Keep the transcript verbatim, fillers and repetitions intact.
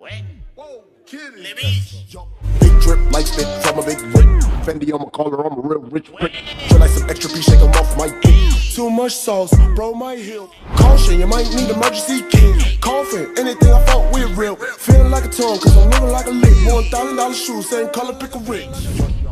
Whoa, kidding. Big drip like spit from a big brick. Fendi on my collar, I'm a real rich prick. Feel like some extra P, shake 'em off my dick. Too much sauce, bro, my heel. Caution, you might need emergency kit. Coughing, anything I fought with real. Feeling like a tongue, cause I'm living like a lick. One thousand dollar shoes, same color, pick a rich.